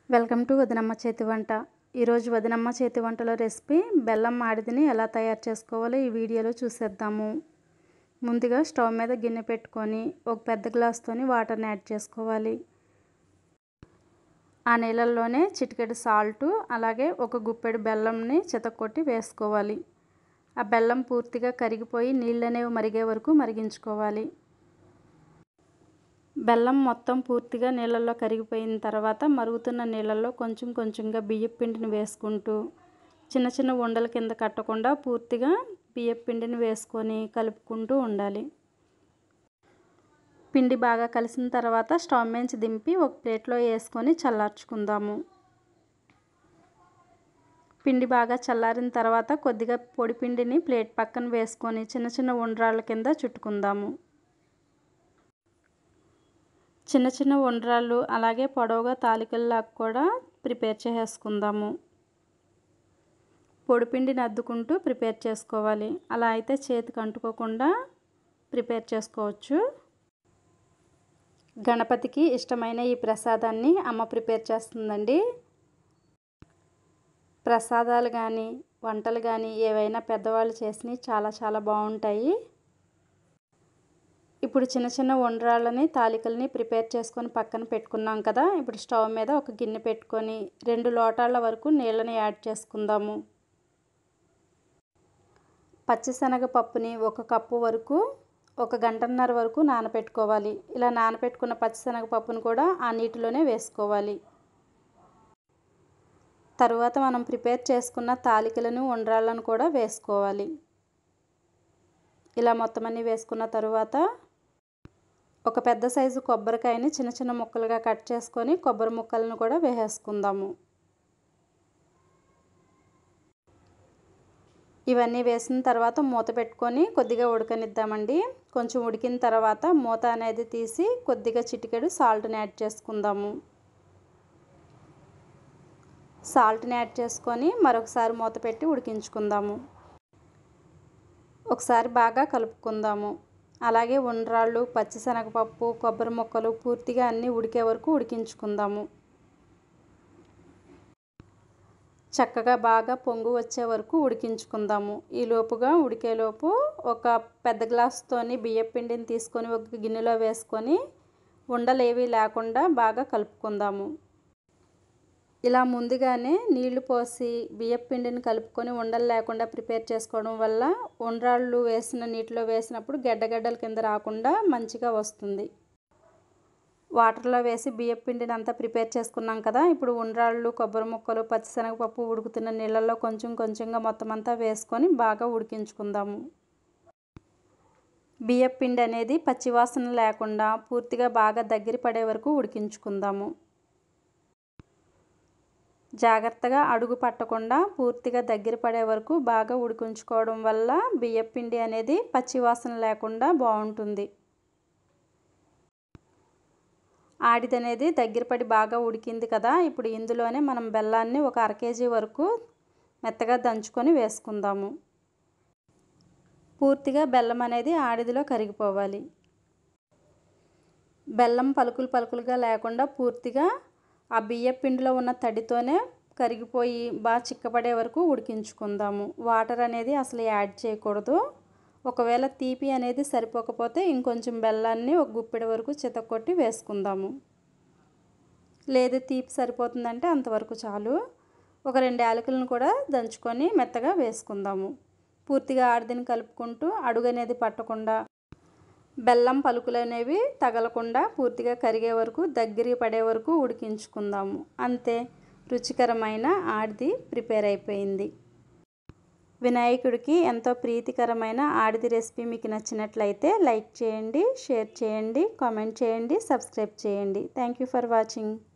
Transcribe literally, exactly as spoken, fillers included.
Welcome to వదినమ్మ చేతి వంట. ఈరోజు వదినమ్మ చేతి వంటలో రెసిపీ బెల్లం మాడిదిని ఎలా తయారు చేసుకోవాలో ఈ వీడియోలో చూసేద్దాము. ముందుగా స్టవ్ మీద గిన్నె పెట్టుకొని ఒక పెద్ద గ్లాస్తోని వాటర్ని యాడ్ చేసుకోవాలి. ఆ నీళ్ళల్లోనే చిటికెడు సాల్టు అలాగే ఒక గుప్పెడు బెల్లంని చితక్కొట్టి వేసుకోవాలి. ఆ బెల్లం పూర్తిగా కరిగిపోయి నీళ్ళు అనేవి మరిగే వరకు మరిగించుకోవాలి. బెల్లం మొత్తం పూర్తిగా నీళ్ళల్లో కరిగిపోయిన తర్వాత మరుగుతున్న నీళ్ళల్లో కొంచెం కొంచెంగా బియ్యపు పిండిని వేసుకుంటూ చిన్న చిన్న ఉండల కింద కట్టకుండా పూర్తిగా బియ్యపు పిండిని వేసుకొని కలుపుకుంటూ ఉండాలి. పిండి బాగా కలిసిన తర్వాత స్టవ్ మీద దింపి ఒక ప్లేట్లో వేసుకొని చల్లార్చుకుందాము. పిండి బాగా చల్లారిన తర్వాత కొద్దిగా పొడి పిండిని ప్లేట్ పక్కన వేసుకొని చిన్న చిన్న ఉండ్రాళ్ళ కింద చుట్టుకుందాము. చిన్న చిన్న ఉండ్రాళ్ళు అలాగే పొడవుగా తాలికల్లాగా కూడా ప్రిపేర్ చేసుకుందాము. పొడిపిండిని అద్దుకుంటూ ప్రిపేర్ చేసుకోవాలి. అలా అయితే చేతికి అంటుకోకుండా ప్రిపేర్ చేసుకోవచ్చు. గణపతికి ఇష్టమైన ఈ ప్రసాదాన్ని అమ్మ ప్రిపేర్ చేస్తుందండి. ప్రసాదాలు కానీ వంటలు కానీ ఏవైనా పెద్దవాళ్ళు చేసినవి చాలా చాలా బాగుంటాయి. ఇప్పుడు చిన్న చిన్న ఉండ్రాళ్ళని తాలికల్ని ప్రిపేర్ చేసుకొని పక్కన పెట్టుకున్నాం కదా. ఇప్పుడు స్టవ్ మీద ఒక గిన్నె పెట్టుకొని రెండు లోటాల వరకు నీళ్ళని యాడ్ చేసుకుందాము. పచ్చిశనగపప్పుని ఒక కప్పు వరకు ఒక గంటన్నర వరకు నానబెట్టుకోవాలి. ఇలా నానబెట్టుకున్న పచ్చిశనగపప్పును కూడా ఆ నీటిలోనే వేసుకోవాలి. తరువాత మనం ప్రిపేర్ చేసుకున్న తాలికలను ఉండ్రాళ్ళను కూడా వేసుకోవాలి. ఇలా మొత్తం అన్నీ వేసుకున్న తరువాత ఒక పెద్ద సైజు కొబ్బరికాయని చిన్న చిన్న ముక్కలుగా కట్ చేసుకొని కొబ్బరి ముక్కలను కూడా వేసేసుకుందాము. ఇవన్నీ వేసిన తర్వాత మూత పెట్టుకొని కొద్దిగా ఉడకనిద్దామండి. కొంచెం ఉడికిన తర్వాత మూత అనేది తీసి కొద్దిగా చిటికెడు సాల్ట్ని యాడ్ చేసుకుందాము. సాల్ట్ని యాడ్ చేసుకొని మరొకసారి మూత పెట్టి ఉడికించుకుందాము. ఒకసారి బాగా కలుపుకుందాము. అలాగే ఉండ్రాళ్ళు, పచ్చిశనగపప్పు, కొబ్బరి ముక్కలు పూర్తిగా అన్నీ ఉడికే వరకు ఉడికించుకుందాము. చక్కగా బాగా పొంగు వచ్చే వరకు ఉడికించుకుందాము. ఈ లోపుగా ఉడికేలోపు ఒక పెద్ద గ్లాస్తోని బియ్యం పిండిని తీసుకొని ఒక గిన్నెలో వేసుకొని ఉండలేవి లేకుండా బాగా కలుపుకుందాము. ఇలా ముందుగానే నీళ్లు పోసి బియ్యం పిండిని కలుపుకొని ఉండలు లేకుండా ప్రిపేర్ చేసుకోవడం వల్ల ఉండ్రాళ్ళు వేసిన నీటిలో వేసినప్పుడు గడ్డగడ్డల కింద రాకుండా మంచిగా వస్తుంది. వాటర్లో వేసి బియ్యం పిండిని అంతా ప్రిపేర్ చేసుకున్నాం కదా. ఇప్పుడు ఉండ్రాళ్ళు, కొబ్బరి ముక్కలు, పచ్చిశనగపప్పు ఉడుకుతున్న నీళ్ళల్లో కొంచెం కొంచెంగా మొత్తం అంతా వేసుకొని బాగా ఉడికించుకుందాము. బియ్యం పిండి అనేది పచ్చివాసన లేకుండా పూర్తిగా బాగా దగ్గర పడే వరకు ఉడికించుకుందాము. జాగ్రత్తగా అడుగు పట్టకుండా పూర్తిగా దగ్గర పడే వరకు బాగా ఉడికించుకోవడం వల్ల బియ్యం పిండి అనేది పచ్చివాసన లేకుండా బాగుంటుంది. ఆడిది అనేది దగ్గర పడి బాగా ఉడికింది కదా. ఇప్పుడు ఇందులోనే మనం బెల్లాన్ని ఒక అర కేజీ వరకు మెత్తగా దంచుకొని వేసుకుందాము. పూర్తిగా బెల్లం అనేది ఆడిదిలో కరిగిపోవాలి. బెల్లం పలుకులు పలుకులుగా లేకుండా పూర్తిగా ఆ బియ్యం పిండిలో ఉన్న తడితోనే కరిగిపోయి బాగా చిక్కబడే వరకు ఉడికించుకుందాము. వాటర్ అనేది అసలు యాడ్ చేయకూడదు. ఒకవేళ తీపి అనేది సరిపోకపోతే ఇంకొంచెం బెల్లాన్ని ఒక గుప్పెడు వరకు చితక్కొట్టి వేసుకుందాము. లేదు తీపి సరిపోతుందంటే అంతవరకు చాలు. ఒక రెండు యాలకులను కూడా దంచుకొని మెత్తగా వేసుకుందాము. పూర్తిగా ఆడిదిని కలుపుకుంటూ అడుగు అనేది పట్టకుండా బెల్లం పలుకులు అనేవి తగలకుండా పూర్తిగా కరిగే వరకు దగ్గర పడే వరకు ఉడికించుకుందాము. అంతే, రుచికరమైన ఆడిది ప్రిపేర్ అయిపోయింది. వినాయకుడికి ఎంతో ప్రీతికరమైన ఆడిది రెసిపీ మీకు నచ్చినట్లయితే లైక్ చేయండి, షేర్ చేయండి, కామెంట్ చేయండి, సబ్స్క్రైబ్ చేయండి. Thank you for watching.